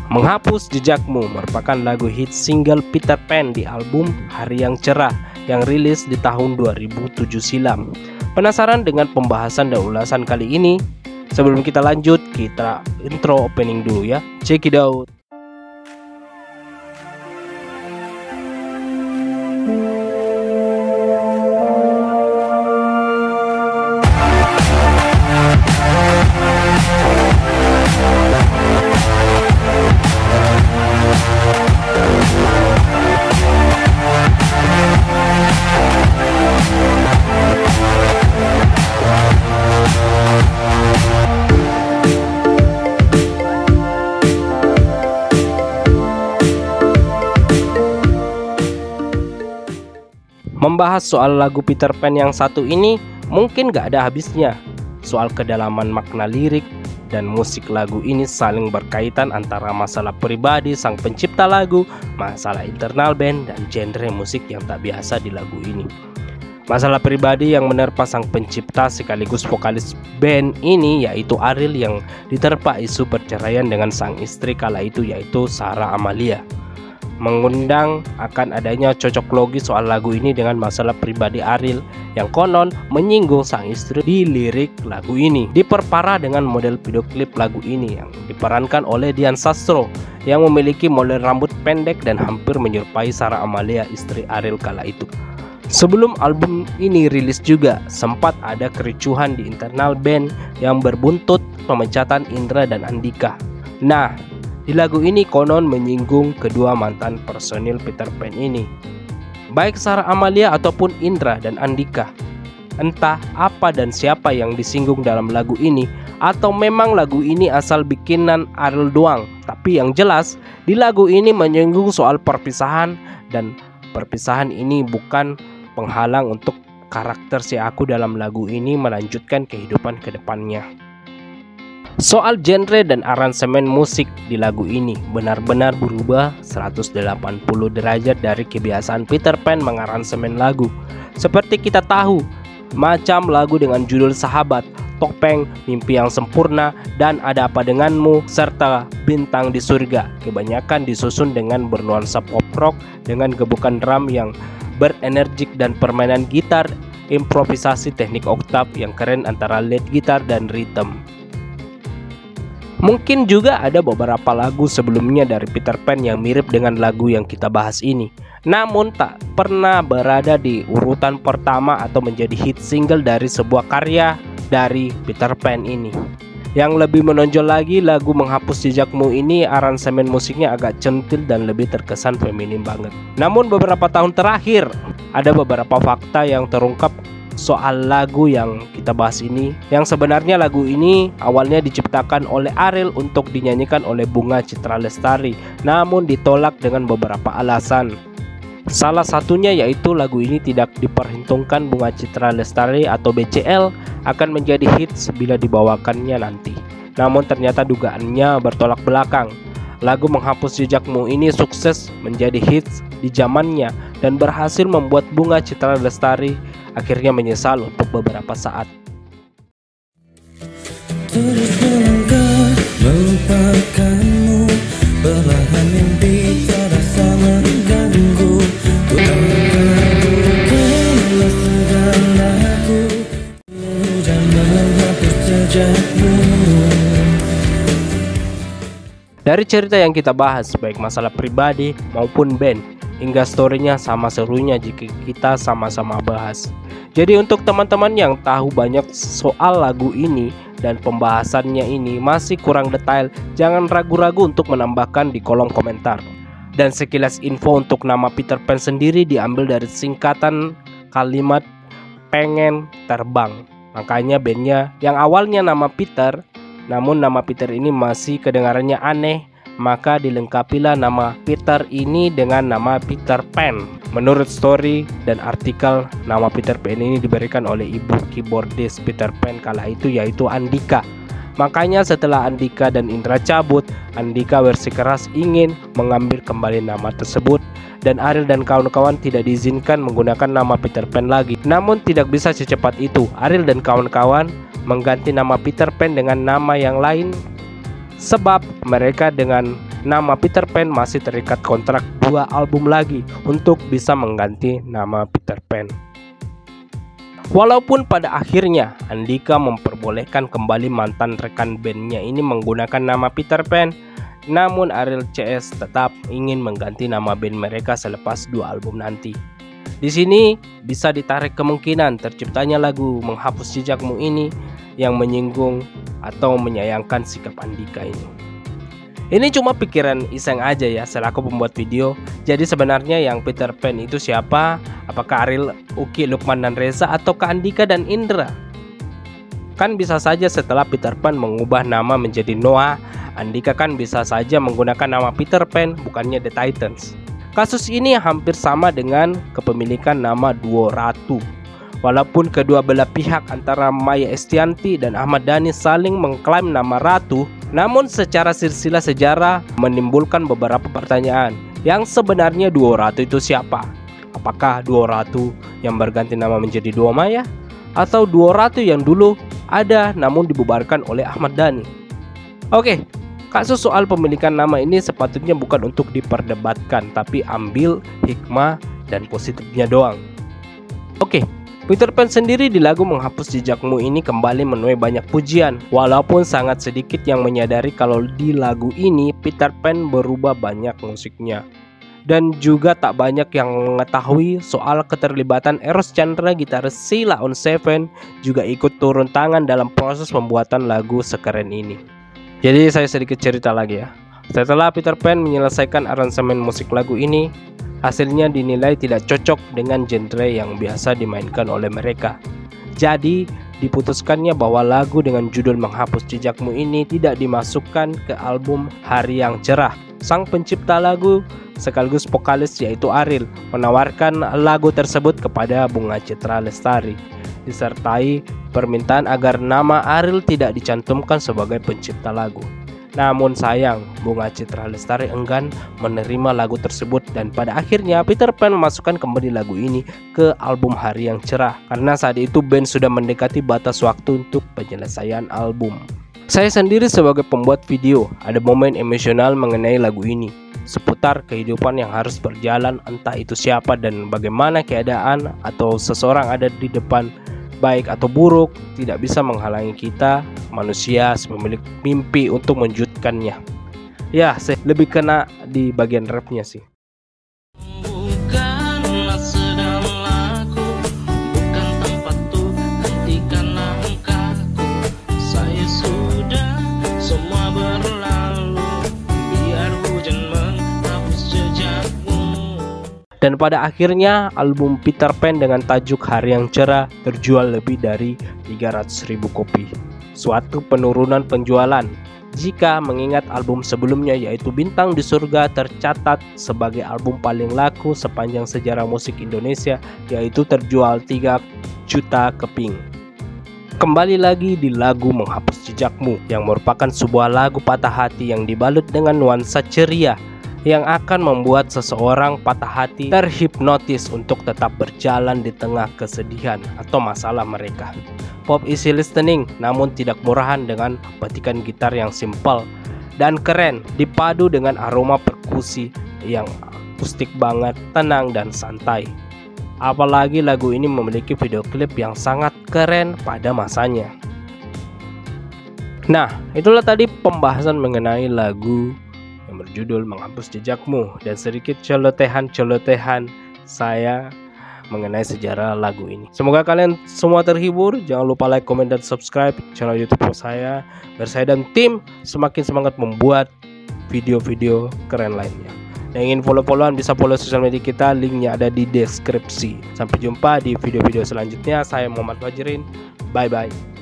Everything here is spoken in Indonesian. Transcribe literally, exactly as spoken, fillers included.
Menghapus Jejakmu merupakan lagu hit single Peter Pan di album Hari Yang Cerah yang rilis di tahun dua ribu tujuh silam. Penasaran dengan pembahasan dan ulasan kali ini? Sebelum kita lanjut, kita intro opening dulu ya. Check it out. Membahas soal lagu Peter Pan yang satu ini mungkin gak ada habisnya. Soal kedalaman makna lirik dan musik lagu ini saling berkaitan antara masalah pribadi sang pencipta lagu, masalah internal band, dan genre musik yang tak biasa di lagu ini. Masalah pribadi yang menerpa sang pencipta sekaligus vokalis band ini yaitu Ariel, yang diterpa isu perceraian dengan sang istri kala itu yaitu Sarah Amalia, mengundang akan adanya cocok logi soal lagu ini dengan masalah pribadi Ariel yang konon menyinggung sang istri di lirik lagu ini. Diperparah dengan model video klip lagu ini yang diperankan oleh Dian Sastro yang memiliki model rambut pendek dan hampir menyerupai Sarah Amalia, istri Ariel kala itu. Sebelum album ini rilis juga sempat ada kericuhan di internal band yang berbuntut pemecatan Indra dan Andika. Nah, di lagu ini konon menyinggung kedua mantan personil Peter Pan ini, baik Sarah Amalia ataupun Indra dan Andika. Entah apa dan siapa yang disinggung dalam lagu ini, atau memang lagu ini asal bikinan Ariel doang. Tapi yang jelas di lagu ini menyinggung soal perpisahan, dan perpisahan ini bukan penghalang untuk karakter si Aku dalam lagu ini melanjutkan kehidupan ke depannya. Soal genre dan aransemen musik di lagu ini benar-benar berubah seratus delapan puluh derajat dari kebiasaan Peter Pan mengaransemen lagu. Seperti kita tahu, macam lagu dengan judul Sahabat, Topeng, Mimpi Yang Sempurna, dan Ada Apa Denganmu, serta Bintang di Surga, kebanyakan disusun dengan bernuansa pop rock dengan gebukan drum yang berenergik dan permainan gitar improvisasi teknik oktav yang keren antara lead gitar dan rhythm. Mungkin juga ada beberapa lagu sebelumnya dari Peter Pan yang mirip dengan lagu yang kita bahas ini, namun tak pernah berada di urutan pertama atau menjadi hit single dari sebuah karya dari Peter Pan ini. Yang lebih menonjol lagi, lagu Menghapus Jejakmu ini aransemen musiknya agak centil dan lebih terkesan feminim banget. Namun beberapa tahun terakhir ada beberapa fakta yang terungkap soal lagu yang kita bahas ini, yang sebenarnya lagu ini awalnya diciptakan oleh Ariel untuk dinyanyikan oleh Bunga Citra Lestari, namun ditolak dengan beberapa alasan. Salah satunya yaitu lagu ini tidak diperhitungkan Bunga Citra Lestari atau B C L akan menjadi hits bila dibawakannya nanti. Namun ternyata dugaannya bertolak belakang. Lagu Menghapus Jejakmu ini sukses menjadi hits di zamannya dan berhasil membuat Bunga Citra Lestari akhirnya menyesal untuk beberapa saat. Terus melangkah melupakanmu, perlahan mimpi terasa mengganggu. Ku telah segalaku, dan menghapus jejakmu. Dari cerita yang kita bahas, baik masalah pribadi maupun band, hingga storynya sama serunya jika kita sama-sama bahas. Jadi untuk teman-teman yang tahu banyak soal lagu ini dan pembahasannya ini masih kurang detail, jangan ragu-ragu untuk menambahkan di kolom komentar. Dan sekilas info untuk nama Peter Pan sendiri diambil dari singkatan kalimat pengen terbang. Makanya bandnya yang awalnya nama Peter, namun nama Peter ini masih kedengarannya aneh, maka dilengkapilah nama Peter ini dengan nama Peter Pan. Menurut story dan artikel, nama Peter Pan ini diberikan oleh ibu keyboardis Peter Pan kala itu yaitu Andika. Makanya setelah Andika dan Indra cabut, Andika bersikeras ingin mengambil kembali nama tersebut, dan Ariel dan kawan-kawan tidak diizinkan menggunakan nama Peter Pan lagi. Namun tidak bisa secepat itu. Ariel dan kawan-kawan mengganti nama Peter Pan dengan nama yang lain, sebab mereka dengan nama Peter Pan masih terikat kontrak dua album lagi untuk bisa mengganti nama Peter Pan. Walaupun pada akhirnya Andika memperbolehkan kembali mantan rekan bandnya ini menggunakan nama Peter Pan, namun Ariel C S tetap ingin mengganti nama band mereka selepas dua album nanti. Di sini bisa ditarik kemungkinan terciptanya lagu Menghapus Jejakmu ini yang menyinggung atau menyayangkan sikap Andika ini. Ini cuma pikiran iseng aja ya selaku pembuat video. Jadi sebenarnya yang Peter Pan itu siapa? Apakah Ariel, Uki, Lukman dan Reza ataukah Andika dan Indra? Kan bisa saja setelah Peter Pan mengubah nama menjadi Noah, Andika kan bisa saja menggunakan nama Peter Pan bukannya The Titans. Kasus ini hampir sama dengan kepemilikan nama duo Ratu. Walaupun kedua belah pihak antara Maya Estianty dan Ahmad Dhani saling mengklaim nama Ratu, namun secara silsilah sejarah menimbulkan beberapa pertanyaan. Yang sebenarnya duo Ratu itu siapa? Apakah duo Ratu yang berganti nama menjadi duo Maya? Atau duo Ratu yang dulu ada namun dibubarkan oleh Ahmad Dhani? Oke, kasus soal pemilikan nama ini sepatutnya bukan untuk diperdebatkan, tapi ambil hikmah dan positifnya doang. Oke, Peter Pan sendiri di lagu Menghapus Jejakmu ini kembali menuai banyak pujian, walaupun sangat sedikit yang menyadari kalau di lagu ini Peter Pan berubah banyak musiknya. Dan juga tak banyak yang mengetahui soal keterlibatan Eros Chandra, gitaris Sheila on Seven, juga ikut turun tangan dalam proses pembuatan lagu sekeren ini. Jadi saya sedikit cerita lagi ya. Setelah Peter Pan menyelesaikan aransemen musik lagu ini, hasilnya dinilai tidak cocok dengan genre yang biasa dimainkan oleh mereka. Jadi diputuskannya bahwa lagu dengan judul Menghapus Jejakmu ini tidak dimasukkan ke album Hari Yang Cerah. Sang pencipta lagu sekaligus vokalis yaitu Ariel menawarkan lagu tersebut kepada Bunga Citra Lestari, disertai permintaan agar nama Ariel tidak dicantumkan sebagai pencipta lagu. Namun sayang, Bunga Citra Lestari enggan menerima lagu tersebut dan pada akhirnya Peter Pan memasukkan kembali lagu ini ke album Hari Yang Cerah karena saat itu band sudah mendekati batas waktu untuk penyelesaian album. Saya sendiri sebagai pembuat video ada momen emosional mengenai lagu ini, seputar kehidupan yang harus berjalan, entah itu siapa dan bagaimana keadaan atau seseorang ada di depan, baik atau buruk, tidak bisa menghalangi kita manusia pemilik mimpi untuk mewujudkannya. Ya, saya lebih kena di bagian rapnya sih. Bukanlah sedang laku, bukan tempat tuh hentikan langkahku. Saya sudah semua berlalu, biar hujan menghapus jejakmu. Dan pada akhirnya album Peter Pan dengan tajuk Hari Yang Cerah terjual lebih dari tiga ratus ribu kopi. Suatu penurunan penjualan jika mengingat album sebelumnya yaitu Bintang di Surga tercatat sebagai album paling laku sepanjang sejarah musik Indonesia, yaitu terjual tiga juta keping. Kembali lagi di lagu Menghapus Jejakmu yang merupakan sebuah lagu patah hati yang dibalut dengan nuansa ceria yang akan membuat seseorang patah hati terhipnotis untuk tetap berjalan di tengah kesedihan atau masalah mereka. Pop easy listening namun tidak murahan dengan petikan gitar yang simpel dan keren dipadu dengan aroma perkusi yang akustik banget, tenang dan santai. Apalagi lagu ini memiliki video klip yang sangat keren pada masanya. Nah, itulah tadi pembahasan mengenai lagu yang berjudul Menghapus Jejakmu dan sedikit celotehan-celotehan saya mengenai sejarah lagu ini. Semoga kalian semua terhibur. Jangan lupa like, comment, dan subscribe channel YouTube saya. Biar saya dan tim semakin semangat membuat video-video keren lainnya. Yang ingin follow-followan bisa follow sosial media kita, linknya ada di deskripsi. Sampai jumpa di video-video selanjutnya. Saya Muhammad Fajrin. Bye bye.